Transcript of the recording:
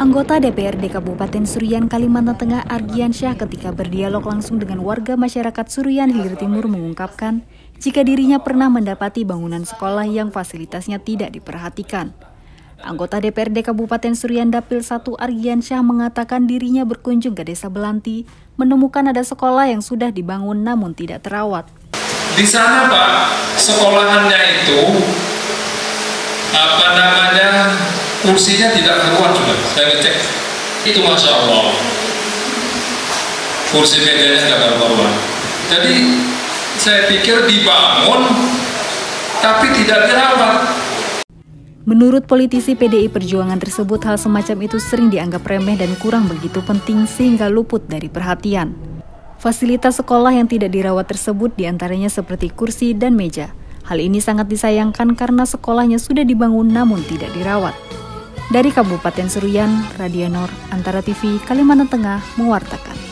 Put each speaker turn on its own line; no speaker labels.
Anggota DPRD Kabupaten Suruyan, Kalimantan Tengah Argiansyah ketika berdialog langsung dengan warga masyarakat Suruyan Hilir Timur mengungkapkan jika dirinya pernah mendapati bangunan sekolah yang fasilitasnya tidak diperhatikan. Anggota DPRD Kabupaten Suruyan Dapil 1 Argiansyah mengatakan dirinya berkunjung ke Desa Belanti, menemukan ada sekolah yang sudah dibangun namun tidak terawat.
Di sana Pak, sekolahannya itu kursinya tidak keluar juga, saya ngecek itu Masya Allah, kursi mejanya tidak keluar. Jadi saya pikir dibangun tapi tidak dirawat.
Menurut politisi PDI Perjuangan tersebut, hal semacam itu sering dianggap remeh dan kurang begitu penting sehingga luput dari perhatian. Fasilitas sekolah yang tidak dirawat tersebut diantaranya seperti kursi dan meja. Hal ini sangat disayangkan karena sekolahnya sudah dibangun namun tidak dirawat. Dari Kabupaten Suruyan, Radianor, Antara TV, Kalimantan Tengah, mewartakan.